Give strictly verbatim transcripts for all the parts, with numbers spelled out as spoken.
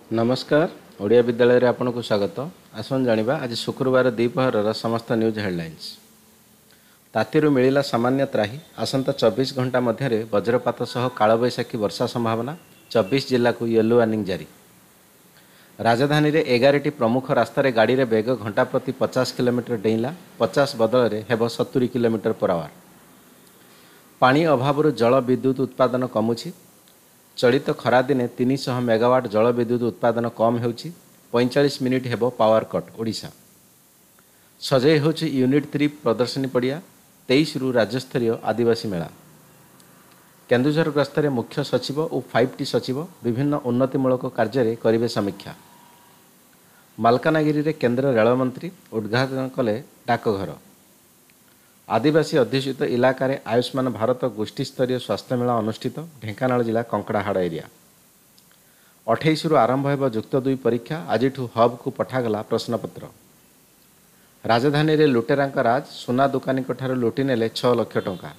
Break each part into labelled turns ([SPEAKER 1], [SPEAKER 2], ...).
[SPEAKER 1] नमस्कार ओडिया विद्यालय रे आपन को स्वागत। आसन जानिबा आज शुक्रवार द्विपहर समस्त न्यूज हेडलाइंस। तातीरु मिलिला सामान्य त्राही। आसंता चौबीस घंटा मध्य वज्रपात सह कालबैशाखी वर्षा संभावना। चौबीस जिला को येलो वार्निंग जारी। राजधानी रे एगार टी प्रमुख रास्तार गाड़ी रे बेग घंटा प्रति पचास किलोमीटर डेइला। पचास बदल रे हेब सत्तरी किलोमीटर पर आवर। पानी अभाव जल विद्युत उत्पादन कमुछि। चलित खरा दिने तीन सौ मेगावाट जल विद्युत उत्पादन कम होउछि। पैंतालीस मिनिट हेबो पावर कट। ओडिशा सजै होउछि यूनिट थ्री प्रदर्शनी पड़िया। तेईस रु राज्यस्तरीय आदिवासी मेला। केन्दुझर गस्तरे मुख्य सचिव और फाइव टी सचिव विभिन्न उन्नतिमूलक कार्य करिवे समीक्षा। मालकानगिरी रे केंद्र रेल मंत्री उद्घाटन कले डाकघर। आदिवासी अध्युषित इलाकार आयुष्मान भारत गोष्ठी स्तरीय स्वास्थ्य मेला अनुष्ठित। ढेंकानाल जिला कंकड़ाहाड़ एरिया। अठाईस रु आरंभ हेब जुक्त दुई परीक्षा। आज हब को पठागला प्रश्नपत्र। राजधानी रे लुटेरांका राज। सुना दुकानी ठार लुटि नेले छह लाख टंका।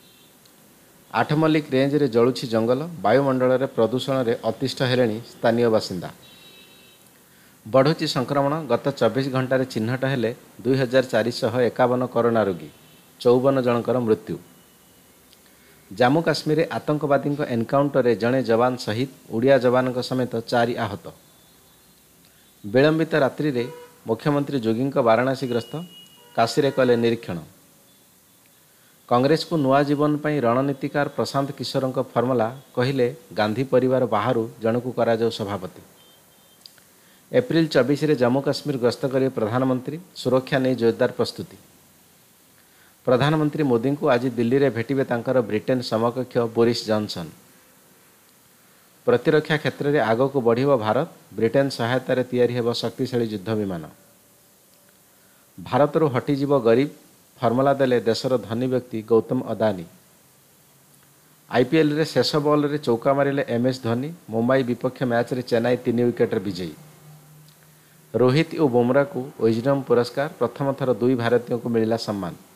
[SPEAKER 1] आठमल्लिक रेंज रे जलुछि जंगल। वायुमंडल रे प्रदूषण रे अतिष्ठ हेलेनी स्थानीय बासिंदा। बढ़ुची संक्रमण। गत चौबीस घंटे चिन्हट हेले दुई हजार चार शह एकावन कोरोना रोगी। चौवन जनकर मृत्यु। जम्मू काश्मीर आतंकवादी एनकाउंटर रे जड़े जवान शहीद। उड़िया जवान समेत चारि आहत। विलंबित रात्रि रे मुख्यमंत्री जोगी वाराणसी ग्रस्त। काशी कले निरीक्षण। कांग्रेस को नुआ जीवन पर रणनीतिकार प्रशांत किशोर फर्मुला कहले गांधी परिवार बाहर जनकू करा जाऊ सभापति। एप्रिल चौबीस रे जम्मू काश्मीर गस्त करेंगे प्रधानमंत्री। सुरक्षा नहीं जोरदार प्रस्तुति। प्रधानमंत्री मोदी को आज दिल्ली रे भेटिबे तांकर ब्रिटेन समकक्ष बोरिस जॉनसन। प्रतिरक्षा क्षेत्र में आग को बढ़िबो भारत। ब्रिटेन सहायतार तैयारी हेब शक्तिशाली युद्ध विमान। भारत रू हटिଯିब गरीब। फर्मुला देले देशर धनी व्यक्ति गौतम अदानी। आईपीएल रे शेष बॉल रे चौका मारिले एम एस धोनी। मुंबई विपक्ष मैच रे चेन्नई तीन विकेट विजयी। रोहित और बुमरा को विजडम पुरस्कार। प्रथम थर दुई भारतीयों को मिला सम्मान।